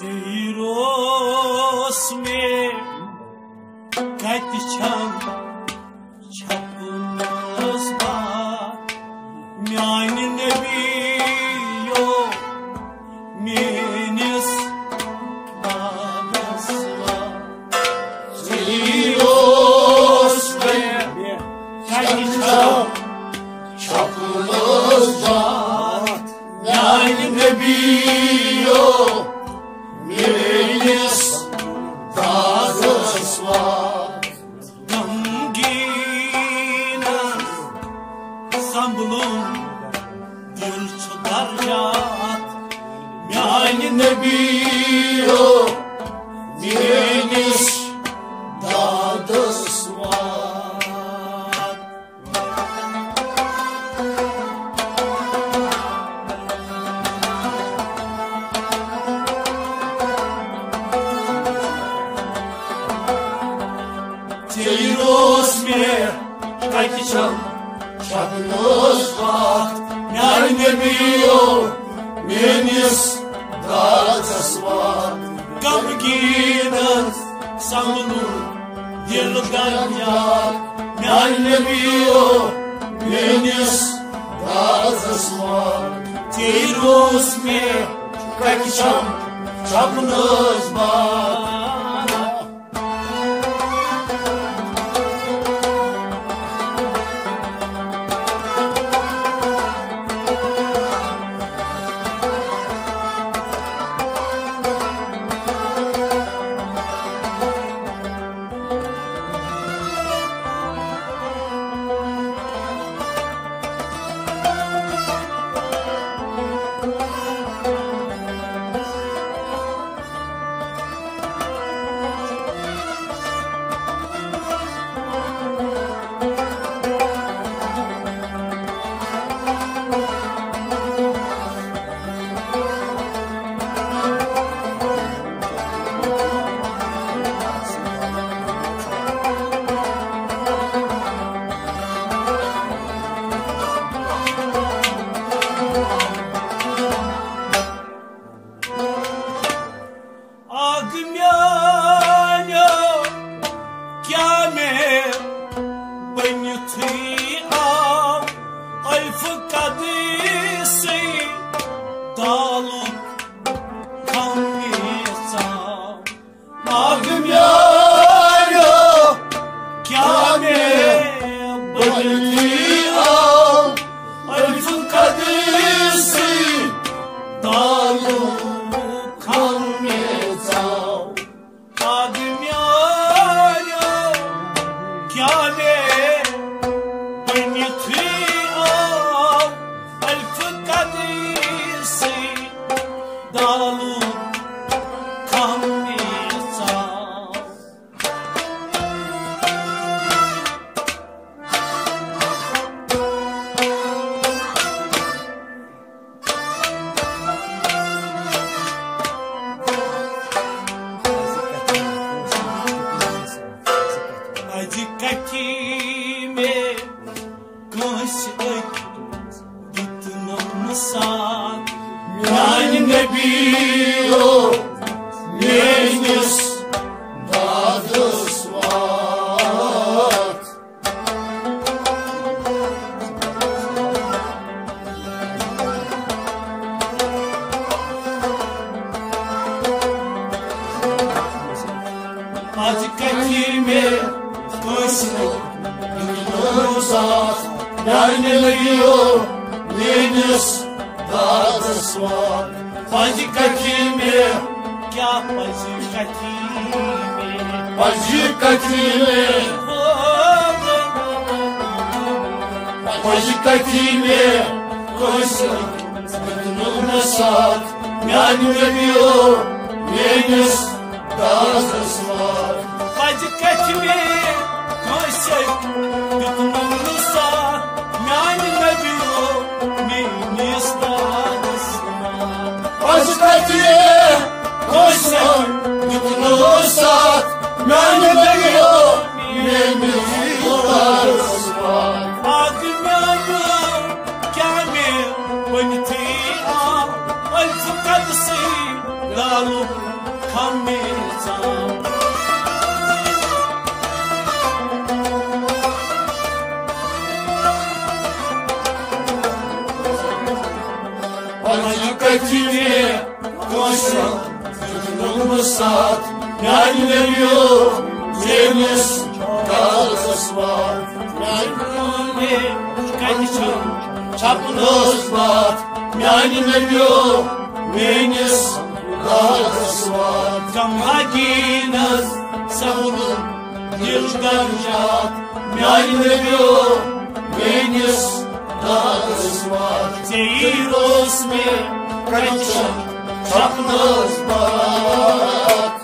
Seyros me kaçan çapınız var yani nebiyo menis babasva Seyros me kaçan çapınız var yani nebiyo menis babasva Sambulun dil çıkaracak yani nebiyo menis babasva Seyros me kaçan çapınız var yani nebiyo menis babasva Gamginen sambulun dil çıkaracak yani nebiyo menis babasva Seyros me kaçan çapınız var yani nebiyo menis babasva Azikatime koşu Uzat yani nebiyo menis babasva Azikatime kya azikatime Azikatime koşu Uzat yani nebiyo menis babasva Azikatime koşu tutulursa yani nebiyo menis babasva Azikatime koşu tutulursa yani nebiyo menis babasva Adımyanım kamil Vıntığa Alfı kadısı Lalu katili koşan tutulmuş saat yani veriyor temiz kağıt var yani kaçan çapınız var yani veriyor temiz kağıt var kamhaginas savunun yıldarca yani veriyor temiz kağıt var Seyros mi kaçan çapınız var.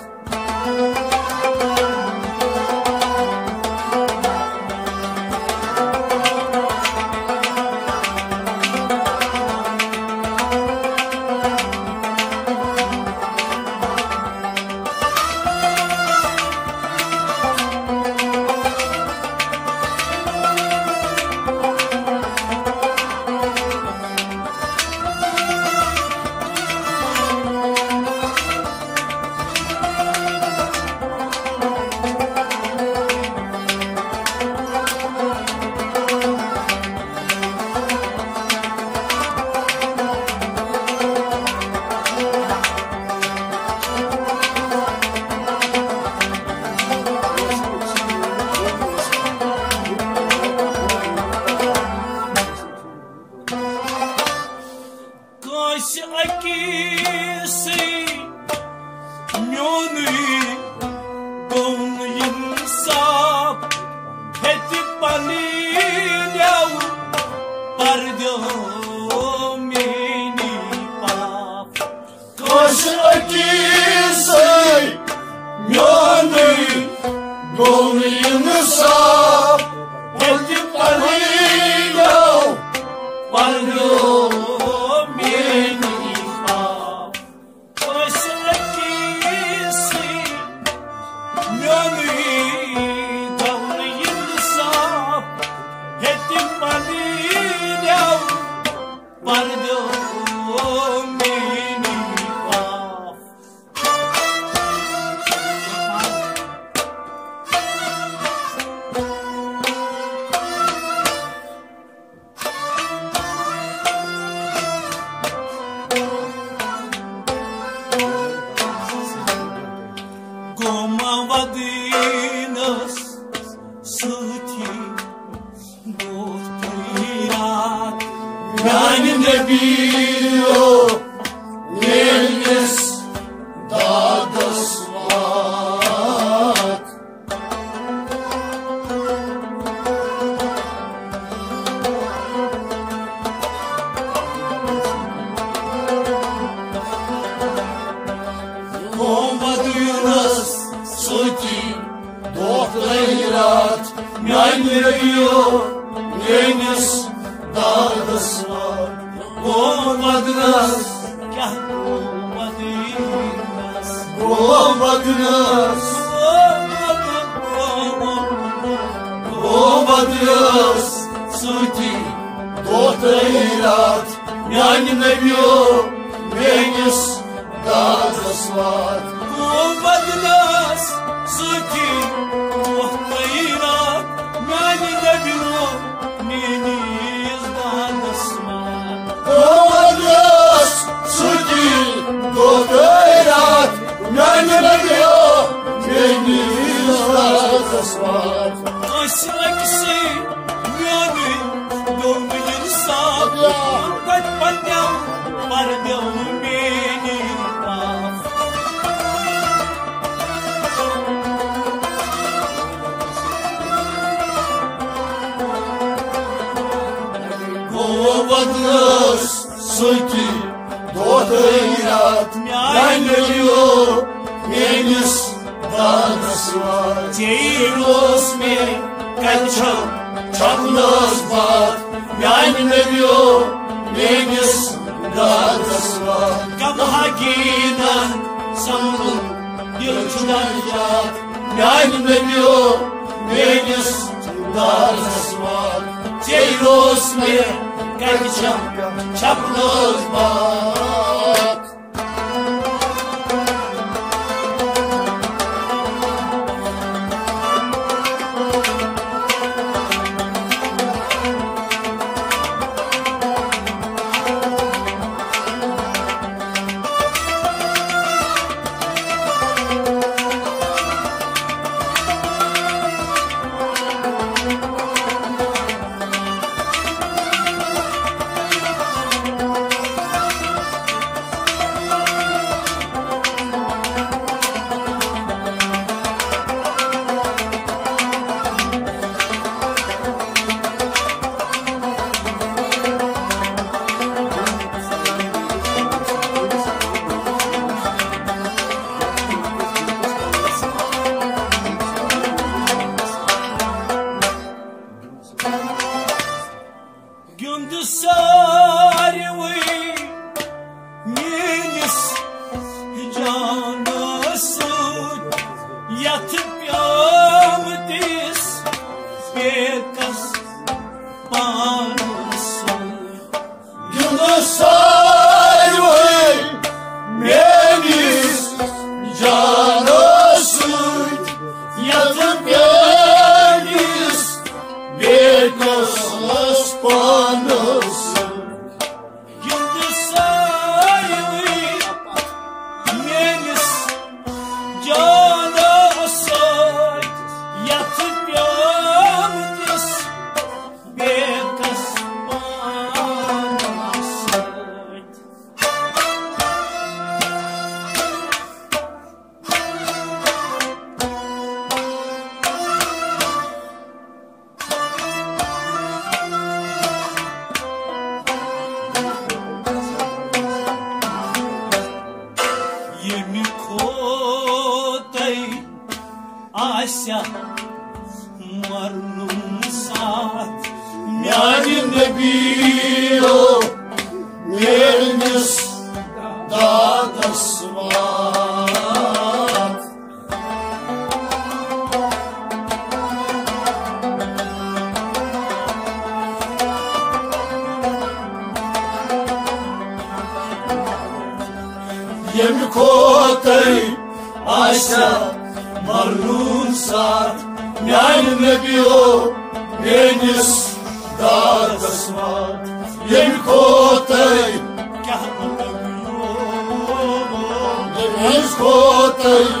Gündüzarıvı Menis canısı yatıp yağmdis bekas banısı Gündüzarıvı Menis canısı yatıp yağmdis bekas banısı Ася марнум сад Мянин не био Мернис дата сват Емикотай Ася Marnum sat, mjajnë me bio, Menis data smat, Jem kotej, Menis kotej,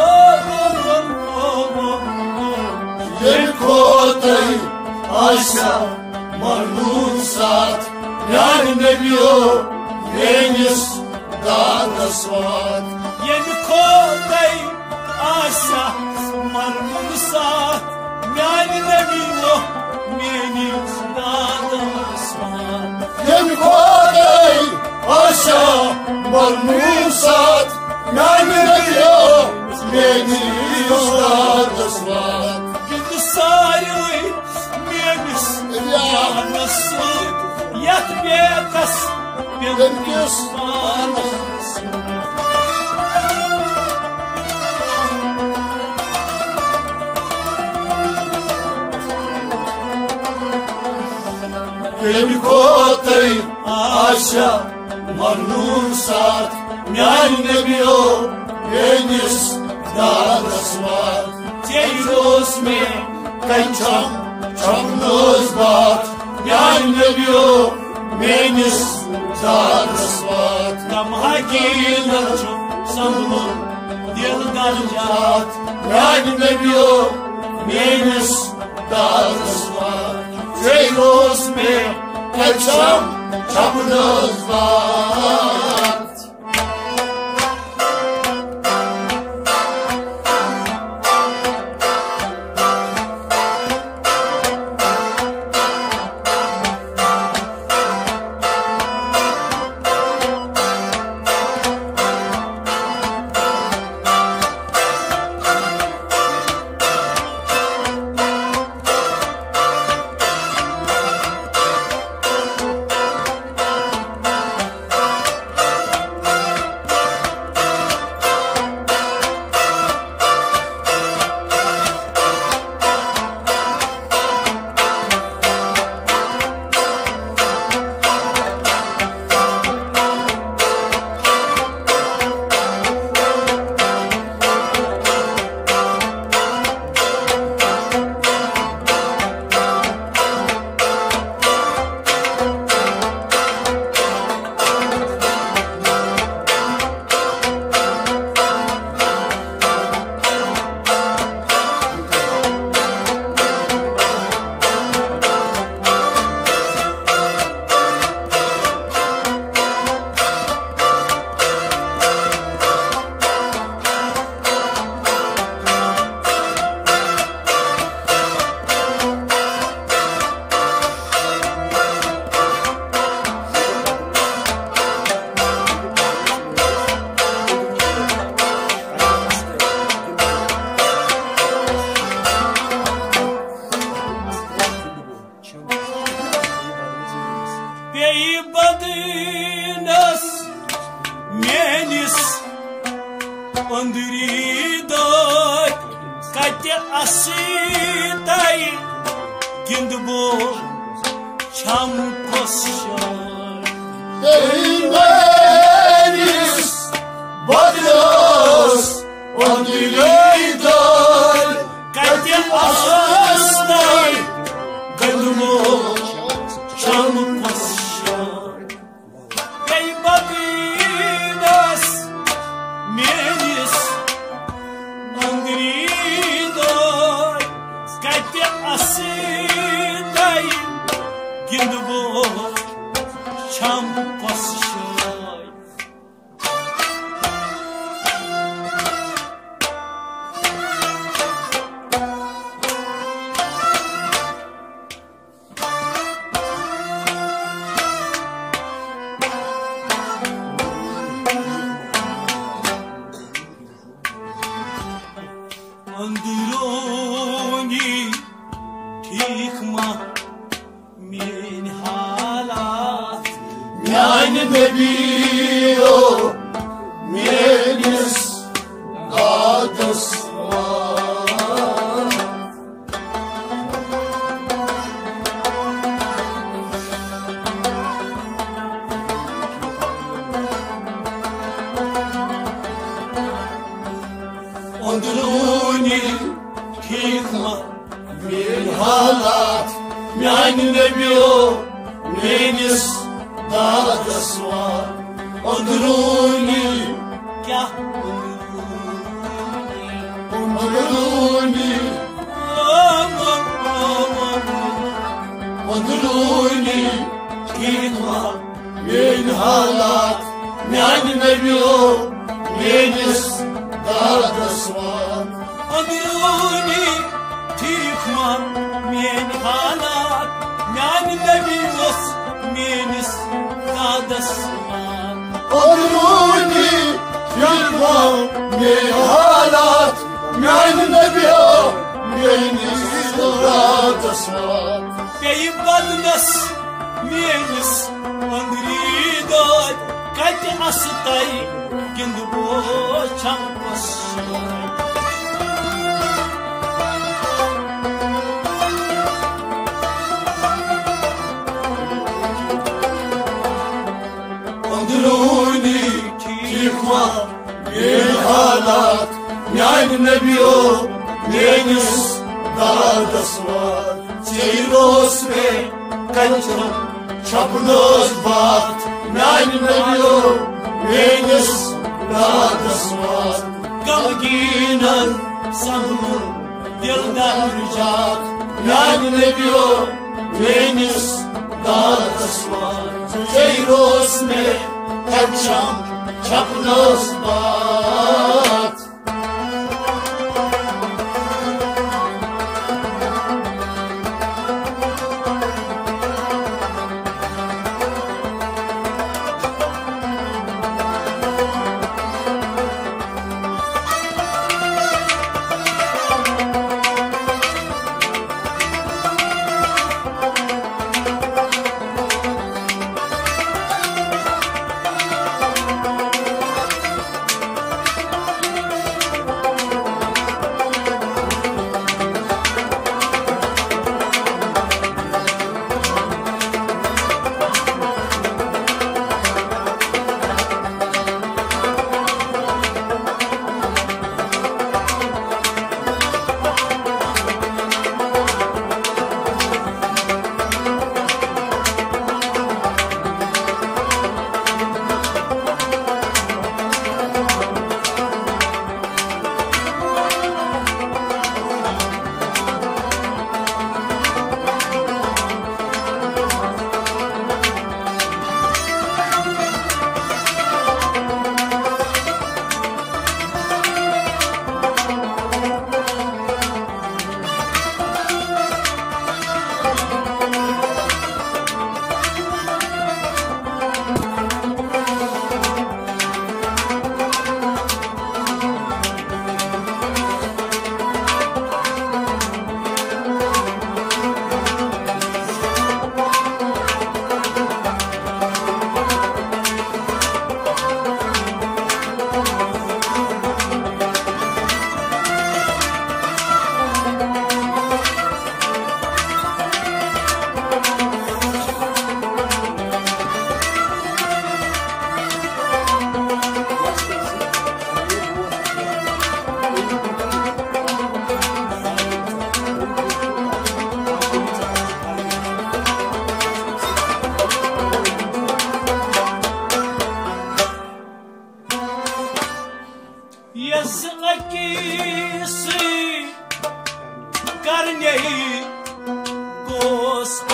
Jem kotej, Asja, marnum sat, mjajnë me bio, Menis data smat, Jem kotej, Asa marnum sat, mjajnë me bio, Menis data smat. Jem kotej, Asja, marnum sat, mjajnë me bio, Menis data smat. Gündüzarıvı Menis canısı yat bekas bekas banısı. Jem kotej, Asja, marnum sat, mjajnë me bio, Menis data smat. Teyros me Çam në zbat, mjajnë me bio, Menis data smat. Tam hakiler çok sandım yıldan yat. Mjajnë me bio, Menis data smat. Çejros me çam në zbat. bei badinas menis andridai kate asitai gindbo cham koshan menis badinas andridai kate asitai gindbo cham koshan bei badinas menis andridai kate asitai gindbo cham koshan androni tikma min halat yani bebiyo menis dadas var androni tikma min halat yani bebiyo menis dadas var Andruni kya Andruni Andruni tikma min halat yani bebiyo menis dadas var androni tikma min halat yani bebios menis dadasman Andruni yılma min halat yani bebiyo menis dadas var bei badnas menis andridai kate asitai gindbo cham koshan Andruni tikma min halat yani bebiyo menis dadas var Seyros ve kaçam çapnos bat yani bebiyo menis dadas var Gamginan samur dildan rücat yani bebiyo menis dadas var Seyros ve kaçam çapnos bat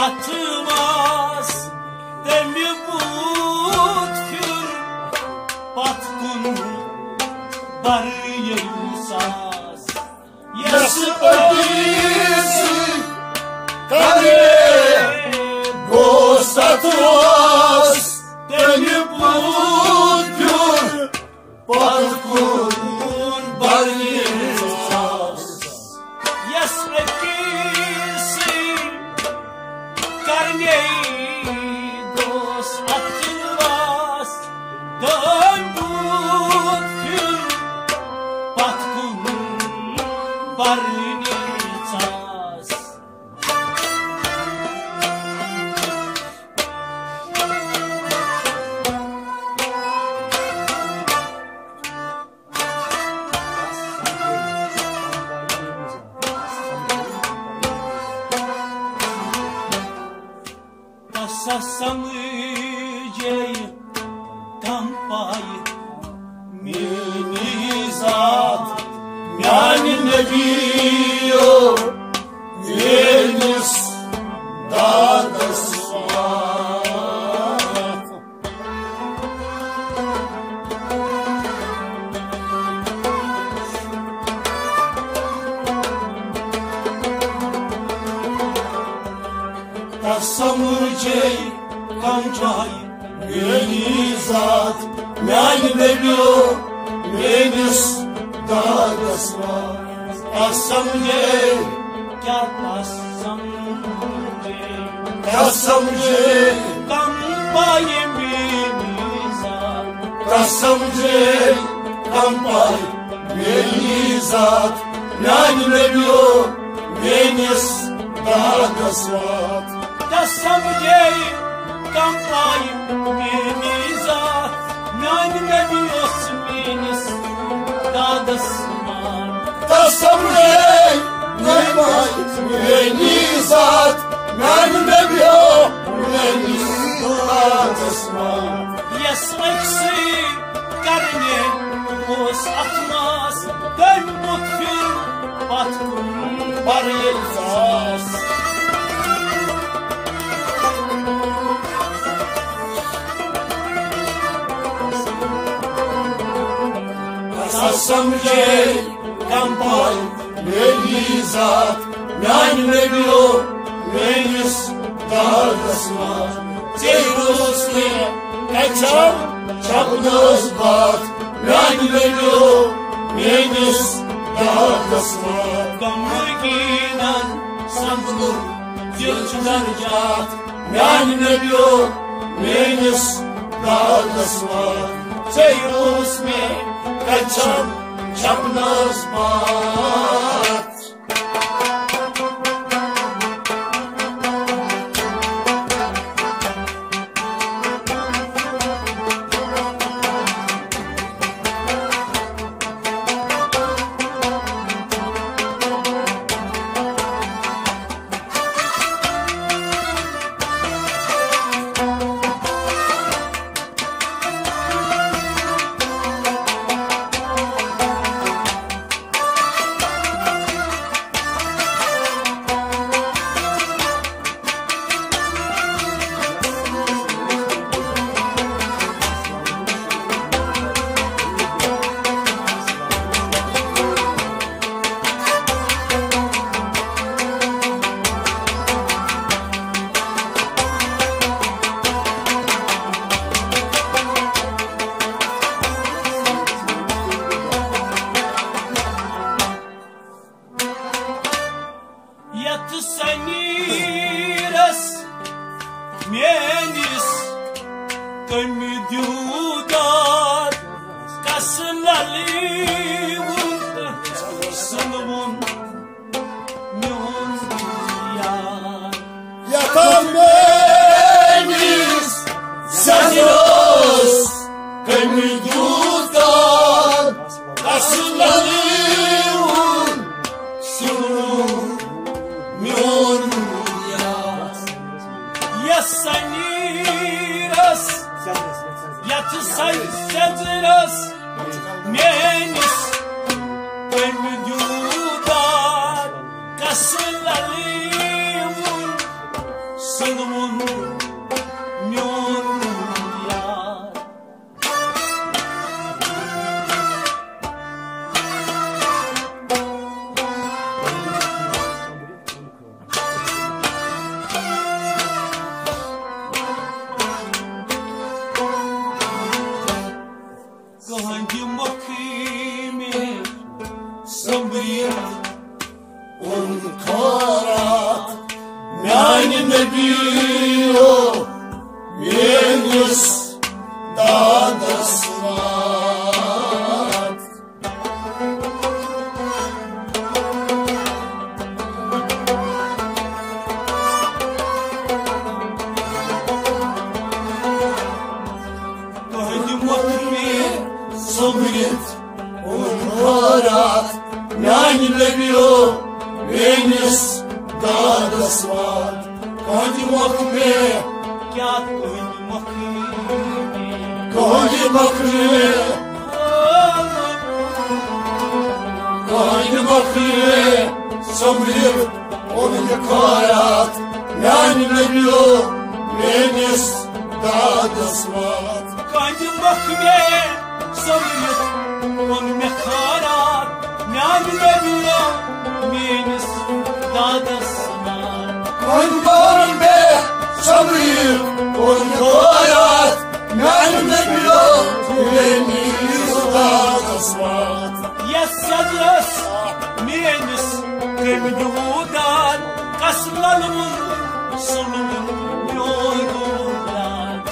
atmaz demi butkür batkun bar yelsaz Yası ödüsü kadere Bostatmaz demi butkür batkun bar yelsaz Yas ekisi karneyi dost atılmaz dön butkür batkun barını taz Sasamıcey kampay Minizat yani nebiyo Venüs dadasvat Sasamıcey kampay Minizat yani nebiyo Venüs dadasvat Asamcey Kasamcey kampay minizat Kasamcey kampay Minizat yani nebiyo Venüs dadasvat Sasamıcey kampay minizat nane biosminis dadasman Kasamcey kampay Minizat yani nebiyo Venüs dadasvat Yes eksi karne bos atmaz dön butkür batkun bar yelsaz Kasamcey kampay Minizat yani nebiyo Venüs dadasvat Teyrusli kaçam çapnız bat yani nebiyo Venüs dadasvat Gamurginan sambulur yılçılar cat yani nebiyo Venüs dadasvat Teyrusli kaçam çapnız bat Yatı seniras menis kömüdüdat kasılalivun sınıvun myon yan Yatan Venüs Seniros Kömüdüdan Kasılalıyun Sürun Myon Yasaniras Yatı saysedziras menis kömüdüdat kasılalivun sılımın myon yar. Hangi makimi sabır un karat yani ne diyor Venüs dadasına hangi makimi sabret un karat yani ne diyor Venüs dadasına Hadi makme kya hangi makimi Hadi makme Hadi makme sabret un karat yani ne diyor Venüs dadasına hangi makimi sabır on mekarat nâbile bile minis dadasına. Kurban be sabır on hayat yani biliyor Venüs dadasına Yassadras minis kemdudan kaslalımın sulumun yorgunlar.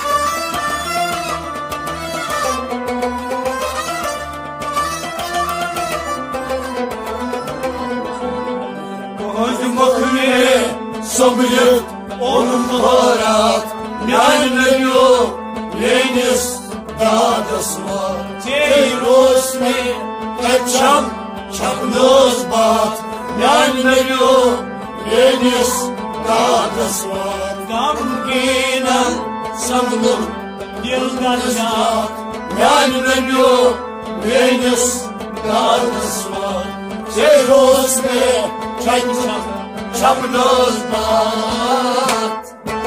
Hadi makme sabır on hayat yani biliyor Venüs dadasına Teyrosmi kaçam çapnoz bat yani biliyor Venüs dadasına Gamgina Samlum yıldanca yani biliyor Venüs dadasına Teyrosmi kaçam çapnoz bat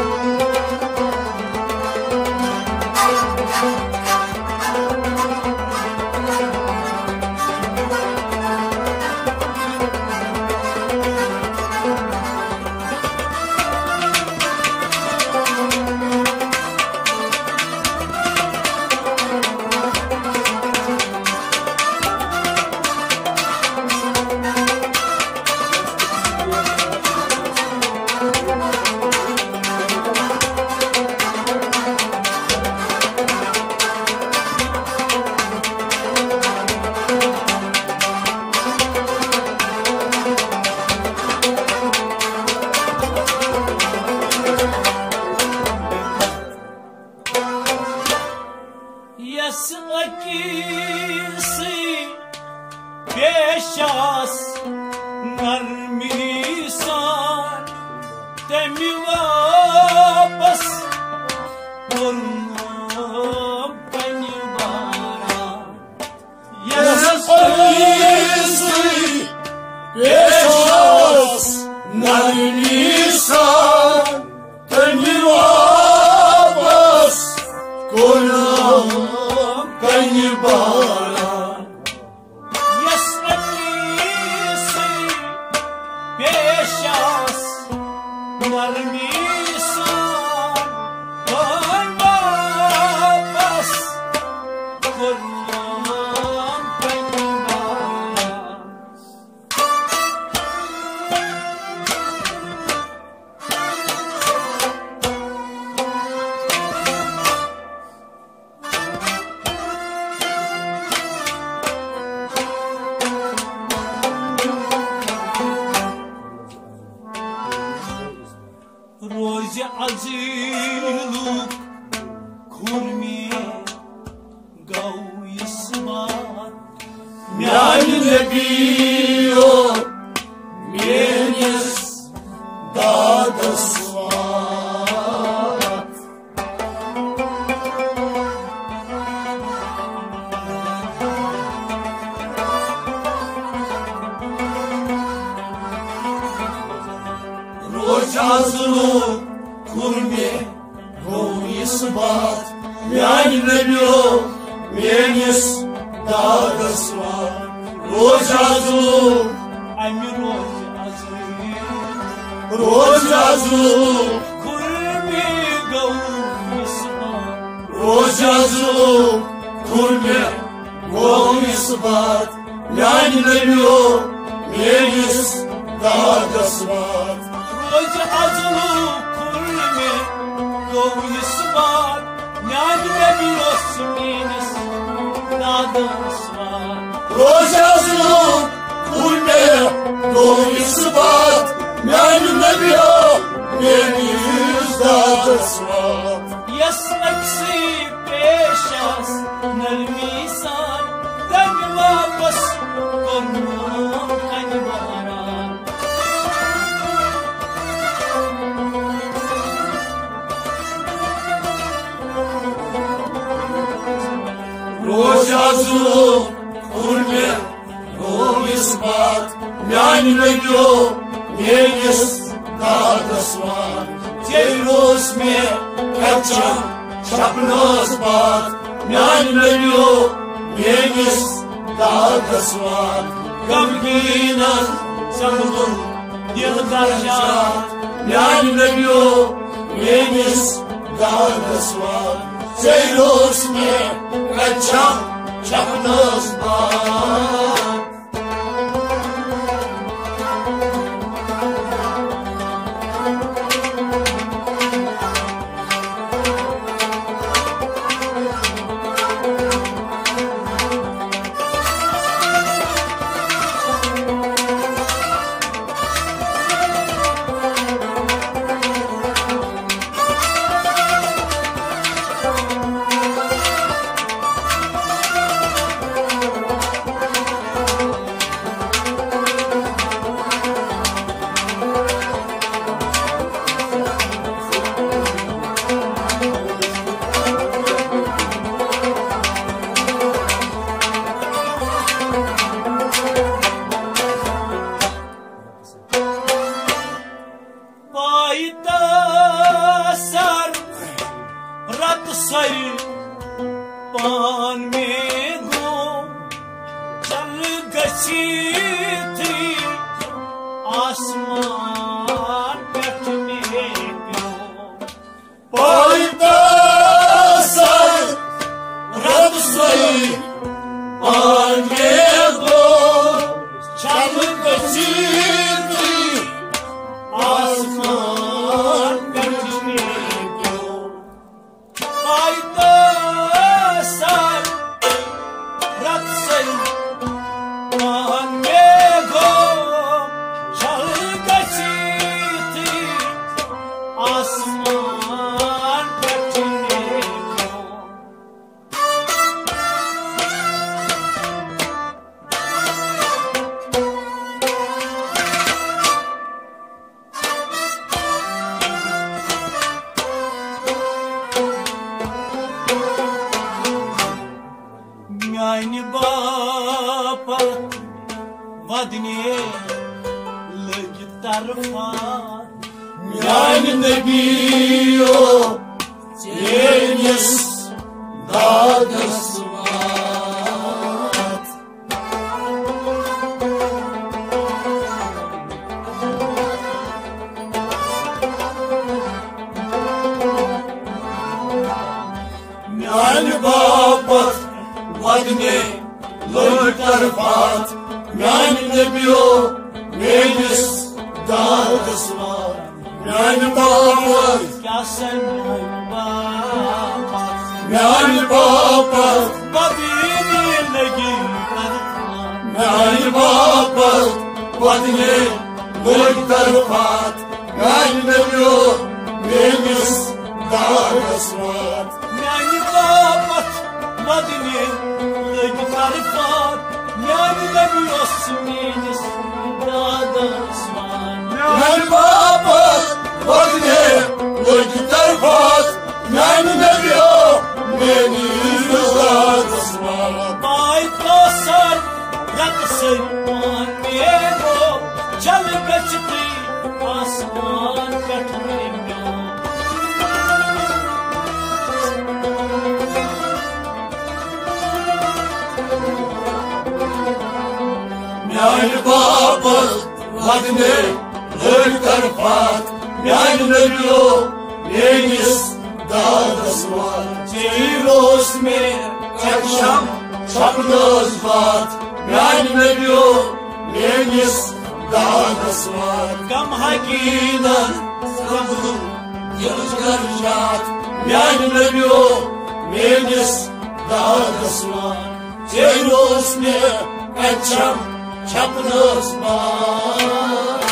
Yasakisi beşas narmisan temivabas Ornam penibara Yasakisi beşas narmisan temivabas Ornam penibara Yasakisi beşas narmisan temivabas Ornam penibara روز عزیلوک kurmi gav yasmat Yani ne biliyor Venüs dadasına Rojazlı kurme Go'yu sıbat Yani nebiyo Menis Dağdas var Rojazuluk Ami Rojazuluk Rojazuluk Kurme Go'yu sıbat Rojazuluk kurme Go'yu sıbat Yani nebiyo Menis Dağdas var Rojazuluk kurme Go'yu sıbat Yani nebiyo Menis Dağdas var Rojazuluk kurme Go'yu sıbat Yani nebiyo Menis Dağdas var Yasmaksi peşas Nermisan Demi vapas Konum kanibara Rojazuluk kurme Go'yu sıbat Yani nebiyo Menis Dağdas var Teyrus me Kapçam Şapnos bat Yani nebiyo Menis Dağdas var Gamginas Sangun Yıldarşat Yani nebiyo Menis Dağdas var Teyrus me Kapçam Şapnos bat Sayı pan में गो चल गसीती आसमान पेट में प्यो Payda say Rab say Almego Çal gaciti आसमान पेट में प्यो पायदा सर रत से pan में गो चल गसीती आसमान पेट में प्यो Мяйни бапа Вадне Лыги тарфа Yani nebiyo Menis Dağdas var Yani babat Vadne Lök tarfat Yani nebiyo Menis Dağdas var Yani babat क्या सन्नाई बापा Yani babat बदीनी लगी तरफा Yani babat Vadne Lök tarfat Yani nebiyo Menis Dağdas var Мяйни бапат Вадне Лыги тарфа Мяйни лабиос Минис Дадасван Yani babat Vadne Lök tarfat Yani nebiyo Menis Dağdas var Bay tosar Rakısın pan mego Çal gacti Asman katmıyor Madine Örtarfat Yani Nebio Yenis Dağdasvat Ceyros me Kaçam Çapnozvat Yani Nebio Yenis Dağdasvat Gam hakinan Sabun Yılgarjat Yani Nebio Yenis Dağdasvat Ceyros me Kaçam Çapnozvat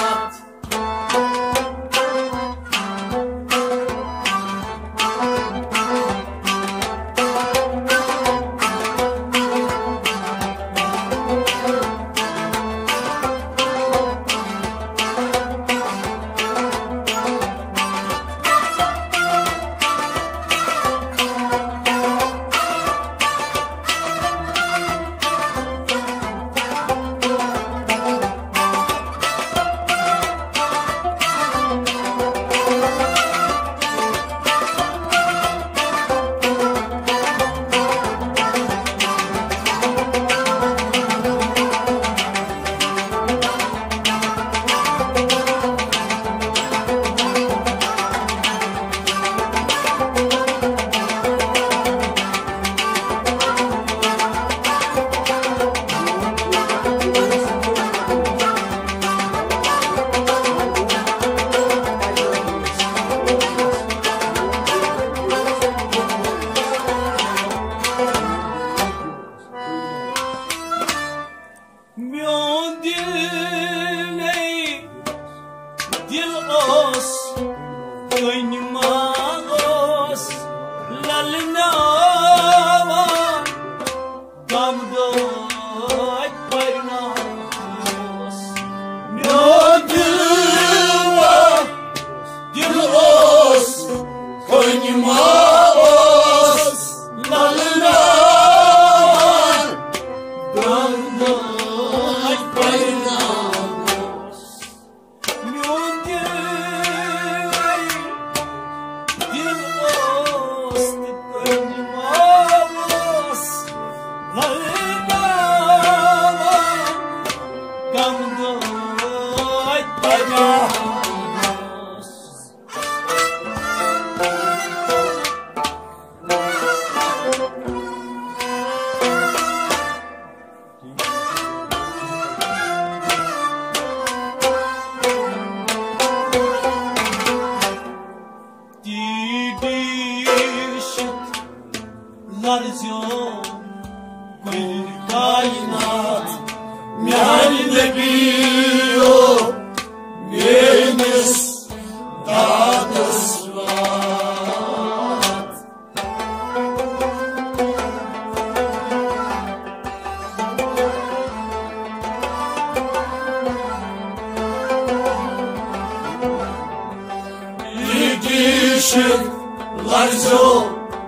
Larzo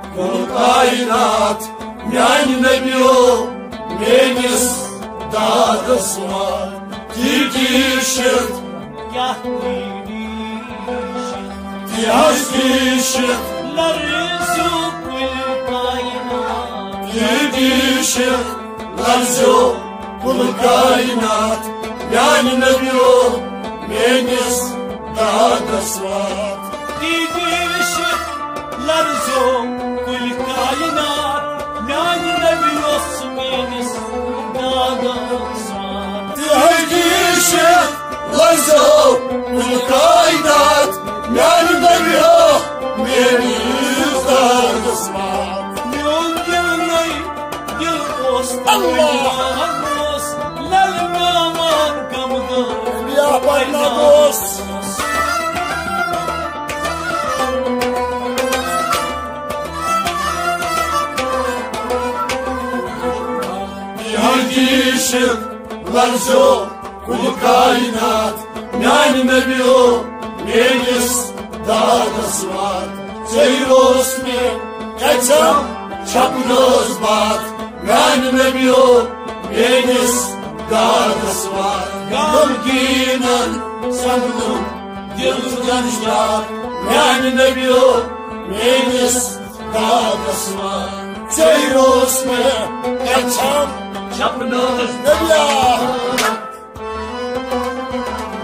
kainat Yani Nebio Yenis Dağdasvat Dikişit Diyazgişit Larzo kainat Dikişit Larzo kainat Yani Nebio Yenis Dağdasvat Larzo kul kainat Yani Nebios menis Dağdasvat Dikişit Larzo kainat Yani Nebio Yenis Dağdasvat Myon gülnay gül ost Allah Lalme aman kamda Ya Barnabas Dikişit Larzo kainat Yani Nebio Yenis Dağdasvat Ceyros me Kaçam Çapnozvat Yani Nebio Yenis Dağdasvat Gamginan Sandım Yıldanışlar Yani Nebio Yenis Dağdasvat Ceyros me Kaçam Çapnozvat Nebia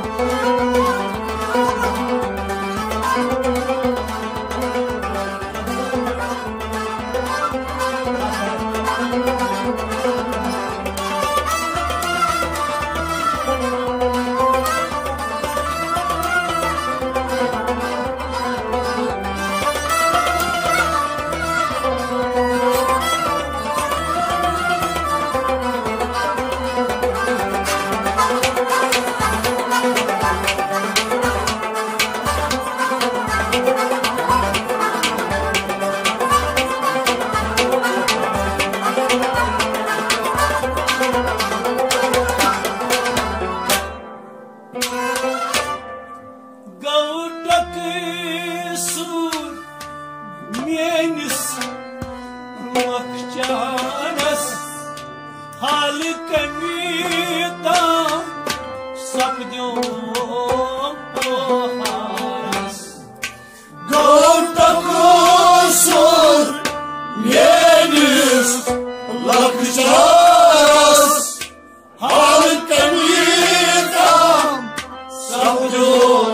Menis Makcanas Halkamita Sapdyom Poharas Gorda kusur Menis Makcanas Halkamita Sapdyom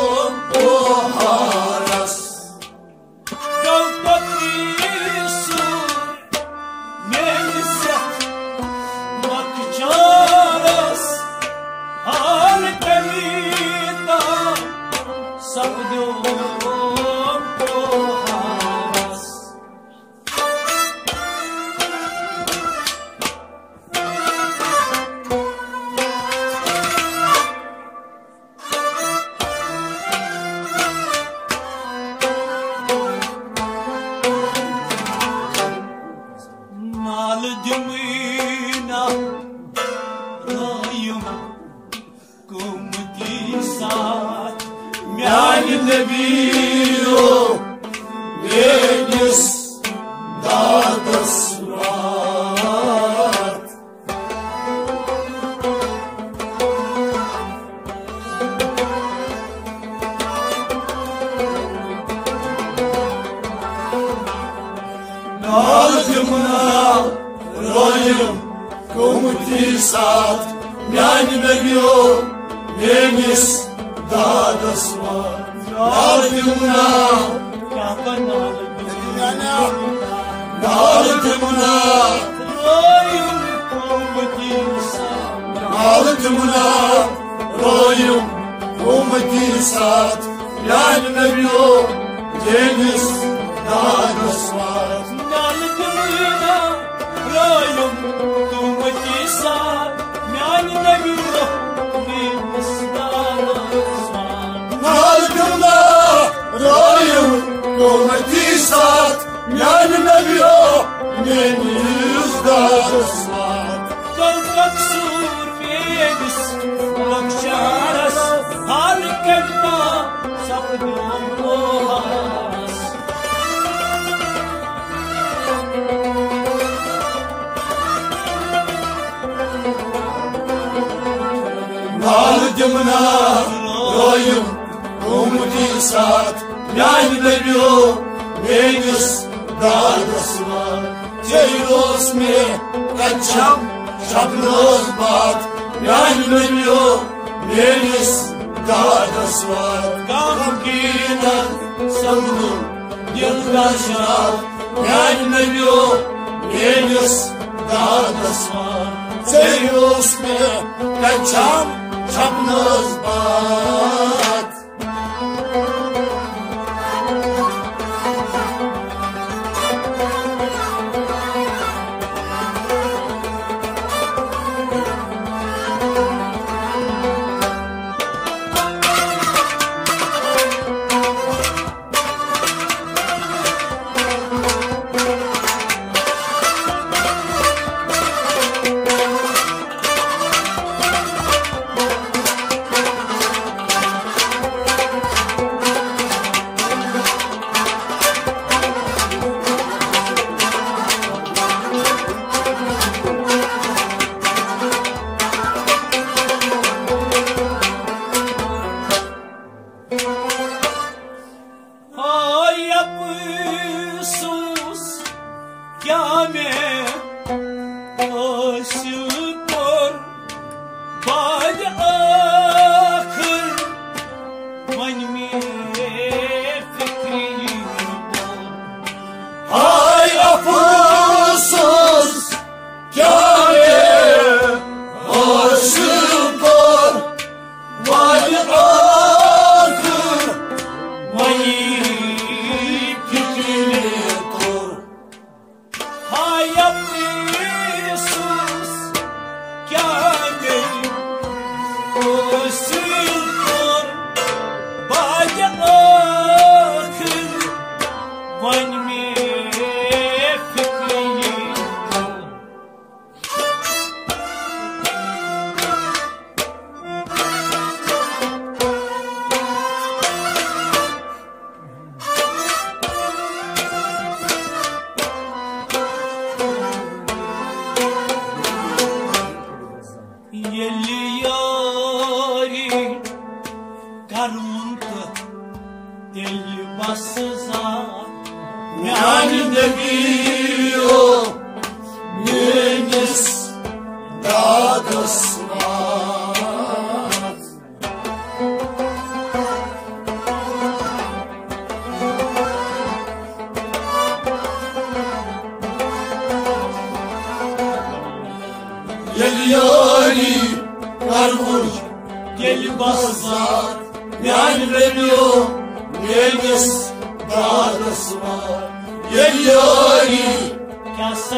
Poharas Yani Nebiyo Menis Dağda Sırat Nardımına Rayım Komutisat Yani Nebiyo Menis Dağda Sırat Nardımına Nardımına Nardımına Rayım Komutisat Yani Nebiyo Deniz Dağda Sırat Nardımına Rayım Komutisat Yani Nebiyo Deniz Dağda Sırat Nardımına Rayım Komutisat Yani Nebiyo Deniz Dağda Sırat Korkak sur menis Bakşaras Halkamita Sapdyom Poharas Nardımına Rayım Komutisat Yani Nebiyo Deniz Dağda Sırat Ceyros mi Kaçam Şapnoz Bat Yani Nebiyo Deniz Dağda Sırat Kamkina Sandım Yıldaşlar Yani Nebiyo Deniz Dağda Sırat Ceyros mi Kaçam Şapnoz Bat yani ne biliyor Menis dadısmat Gel yari karvur gel basar yani veriyor Menis dadısmat Gel yari kasa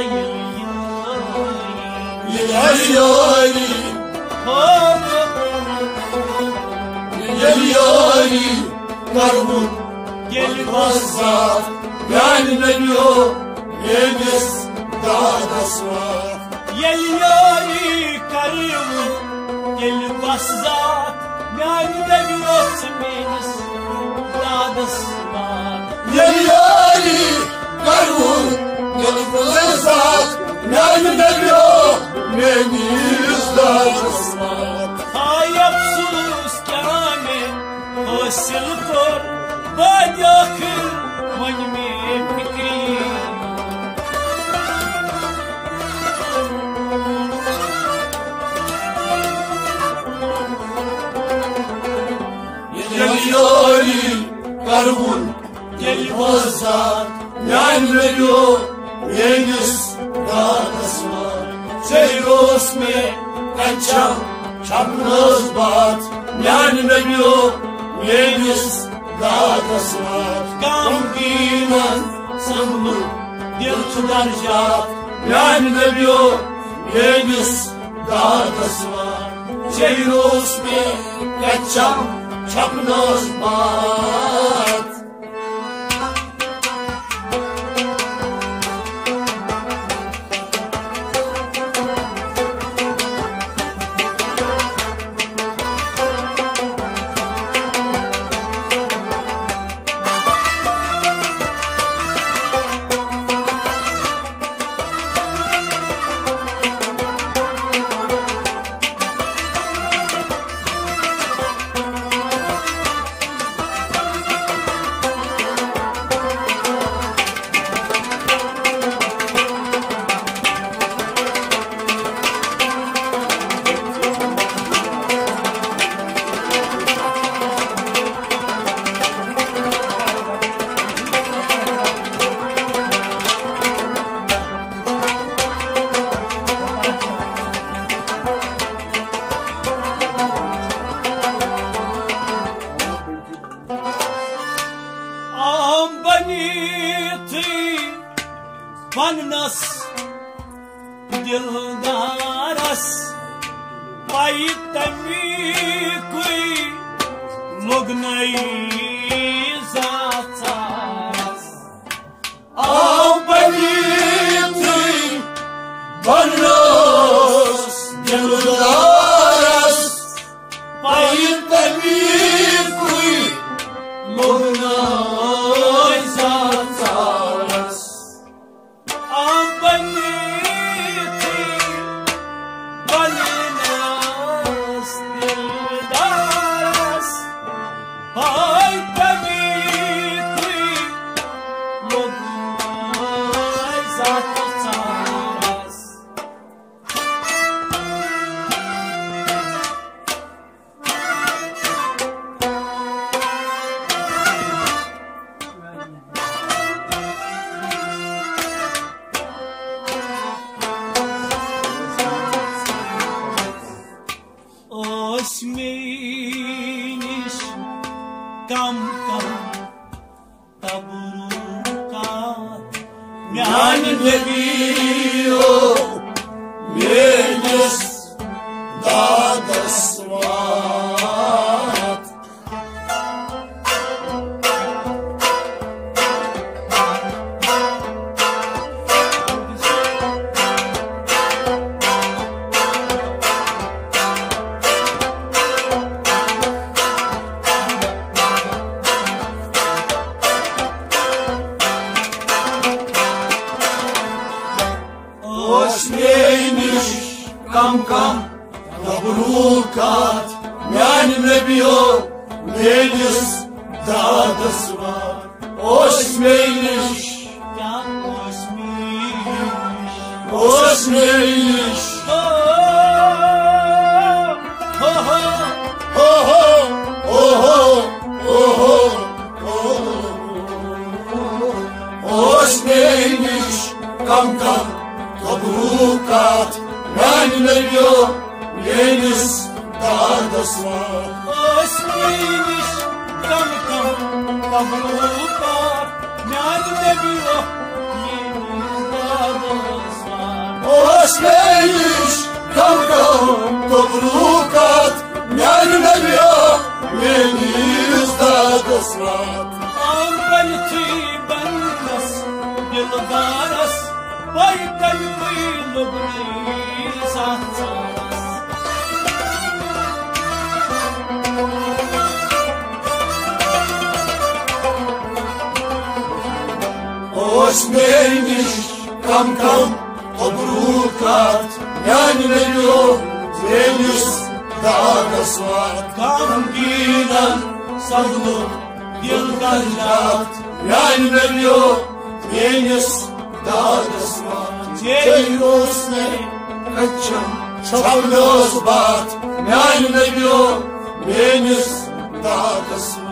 Gel yari Gel yari karvur gel basar yani veriyor Menis dadısmat Gel yari karımı gel basat yani de biliyorsun Menis dadısmat Gel yari karvur gel basar yani veriyor Menis dadısmat Ay afsus kâme hasil kor bad yakır मन में फिक्री Gel yari karvur gel basar yani veriyor Menis dadısmat Seyros me kaçam çapnız bat yani veriyor Menis dadısmat Gamginan sanlı dil tutarcak yani veriyor Menis dadısmat Seyros me kaçam çapnız bat Vannas dildaras payitami kui mugnai zatas Ampaniti vannas dildaras payitami kui mugnai zatas Osmeniş kam taburukat Yani ne biliyor Menis dadısmat Osmeniş kam taburukat Yani ne biliyor Menis dadısmat Osmeniş kam Osmanish kam tabrukat yani nebiyo yeniz dadasma Osmanish kam tabrukat yani nebiyo yeniz dadasma Osmanish kam tabrukat yani nebiyo yeniz dadasma Ambalti bankas dildaras Vay kalbi lubni sahsaras Osmanish kam tabrukat yani nebiyo yeniz dadasma Kam ginan sadlu yıldaşat yani nebiyo yeniz dadasma Ceyrosne kaçam çavlos bat yani nebiyo yeniz dadasma